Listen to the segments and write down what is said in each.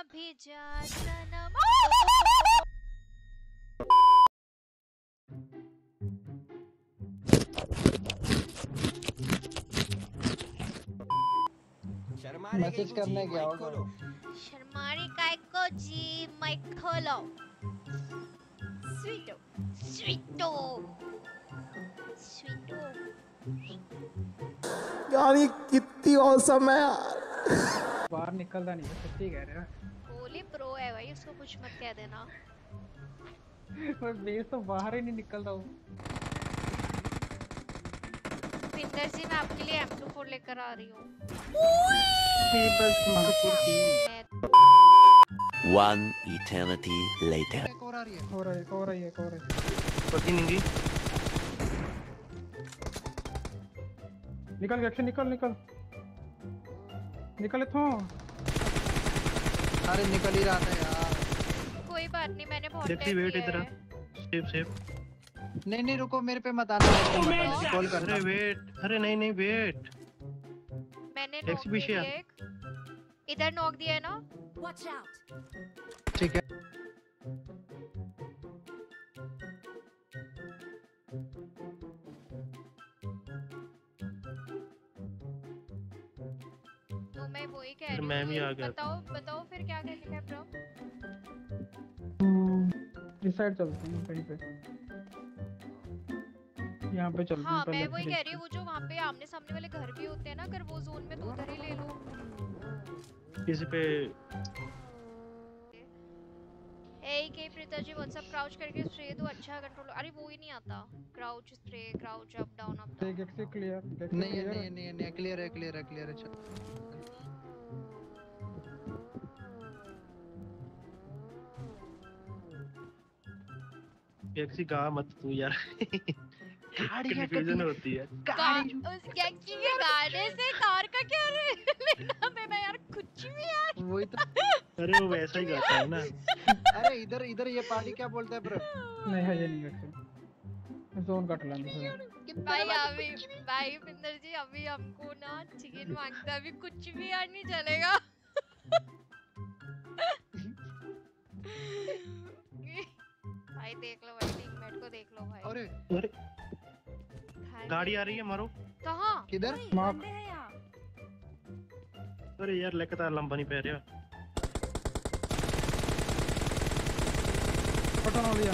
भी जा सनम। मैसेज करने गया होगा। शर्मारी काय को जी माइक खोलो। स्वीटो स्वीटो स्वीटो। यार ये कितनी औसम है यार। बाहर निकलता नहीं है, सच्ची कह रहे हो। कोहली प्रो है भाई, उसको कुछ मत कह देना। मैं बेस तो बाहर ही नहीं निकलता हूँ। पिंदर जी मैं आपके लिए M24 लेकर आ रही हूँ। One eternity later. हो रही है। पति नहीं निकल गया, निकल इथों। अरे निकल ही रहा था यार। कोई बात नहीं, मैंने बहुत देखती वेट इधर सेफ नहीं रुको, मेरे पे मत आना। कॉल कर। अरे वेट, अरे नहीं वेट। मैंने नॉक दिया एक, इधर नॉक दिया है ना। Watch out. ठीक है तो मैं वही कह रही हूँ। मैं भी आ गया। बताओ फिर क्या करने का ब्रो। इस साइड चलते हैं कहीं पे, यहाँ पे चलते हैं। हाँ मैं वही कह रही हूँ, वो जो वहाँ पे आमने सामने वाले घर भी होते हैं ना, अगर वो जोन में तो उधर ही ले लो। किसी पे के प्रीता जी व्हाट्सएप क्राउच करके स्प्रे दो, अच्छा कंट्रोल। अरे वो ही नहीं आता, crouch spray, crouch up down up down. एक से क्लियर नहीं क्लियर है चल। एक्सी कहा मत तू यार। कंफ्यूजन होती है। उस गैंगी के गाने से कार का क्या लेना देना यार, कुछ भी यार। वही तो। अरे वो वैसा ही गाता है ना। अरे इधर ये पार्टी क्या बोलता है ब्रो? नहीं है ये नहीं करते। जोन कट लाने भाई पिंदर जी अभी हमको ना चिकन मांगता है, अभी कुछ भी यार नहीं चलेगा। भाई देख लो भाई, टीममेट को देख लो भाई। अरे गाड़ी आ रही है, मारो। कहाँ किधर? बंदे हैं यहाँ। अरे यार लगता लंबा नहीं पै रहा। पटना लिया।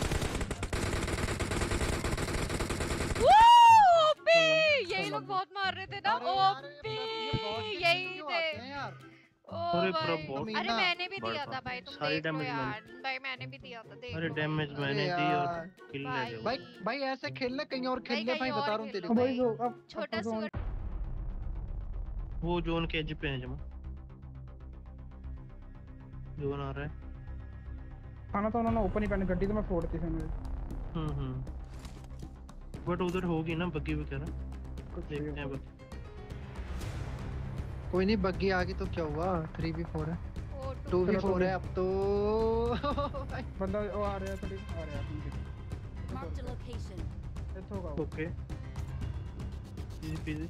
यही लोग बहुत मार रहे थे ना। ओपी यही थे। अरे अरे मैंने भी दिया था भाई, तुम देख लो यार। भाई मैंने भी दिया था, देख लो। अरे डैमेज मैंने दी और किल ले लो। भाई ऐसे खेलना, कहीं और खेल ले भाई, बता रहा हूं तेरे को। भाई जो अब छोटा सुअर वो जोन के एज पे है। जमा जोन आ रहा है। खाना तो उन्होंने ओपन ही करनी, गड्डी तो मैं फोड़ती थी मेरे। बट उधर होगी ना बग्गी वगैरह, देखते हैं। कोई नहीं, बग्गी आ गई तो क्या हुआ, 3v4 है, 2v4 है अब तो। बंदा वो आ रहा है, थोड़ी आ रहा है। Mark the location. इथों का ओके इजी पीजी।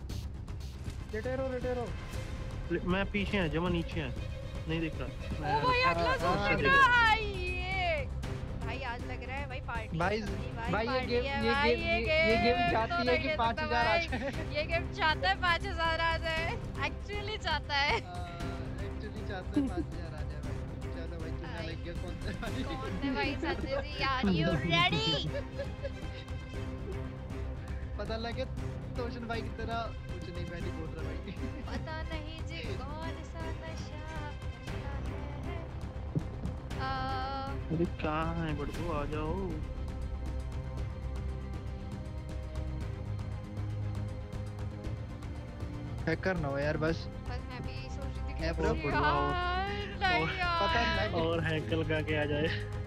रेटेरो मैं पीछे है, जमा नीचे है, नहीं दिख रहा। ओ भाई अगला जोन लग रहा है ये। भाई आज लग रहा है भाई पार्टी। भाई ये गेम चाहती है कि 5000 आ जाए। ये गेम चाहता है 5000 आ जाए, एक्चुअली चाहता है। एक्चुअली चाहता है 5000 आ जाए भाई। चलो भाई तुम्हें लग गया कौन से भाई Sanjay ji, are you ready? पता लगे तोशन भाई की तरह कुछ नहीं, मैं नहीं बोल रहा भाई। पता नहीं जी कौन सा नशा है। अरे कहाँ है बड़को, आ जाओ। हैकर ना हो यार बस मैं भी सोच रही थी कि ब्रो पता नहीं और हैकर का के आ जाए।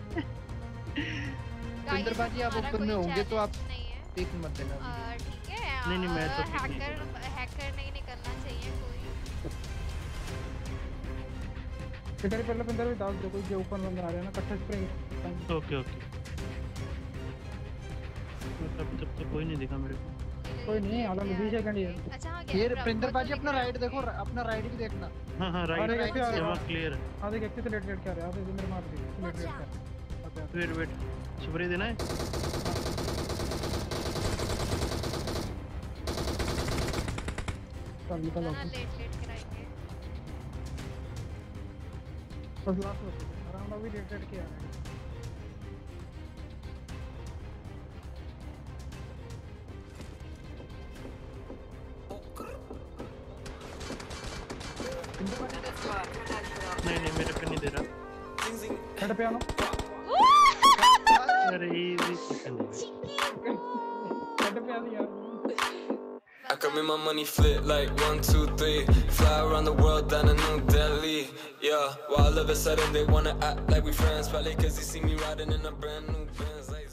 इंद्रबाजी आप ओपन में होंगे तो आप पिक मत देना। ठीक है। नहीं मैं तो हैकर नहीं निकलना चाहिए कोई। इधर पहले बंदा भी डाल दो, कोई जो ऊपर बंदा आ रहा है ना, कट्ठा स्प्रिंग। ओके तब कोई नहीं दिखा मेरे को। कोई नहीं, आधा 20 सेकंड ही है। अच्छा ये प्रिंदर बाजी अपना राइट देखो, अपना राइट भी देखना। हाँ हाँ अरे राइट कैसे आ रहा जमा है? क्लियर है। आधे कैसे से लेट क्या रहा है? आधे मेरे मार दी लेट कर। वेट स्प्रे देना है। चल निकल ना आओ लेट लेट कराएंगे। बस लास्ट हो आराम अभी लेट के आ रहा है। नहीं मेरे पे नहीं दे रहा। हेड पे आना अरे इजी सेकंड है। हेड पे आ यार। I can make my money flip like 1, 2, 3. Fly around the world down to New Delhi. Yeah, while all of a sudden they wanna act like we friends. Probably cause they see me riding in a brand new Benz. Like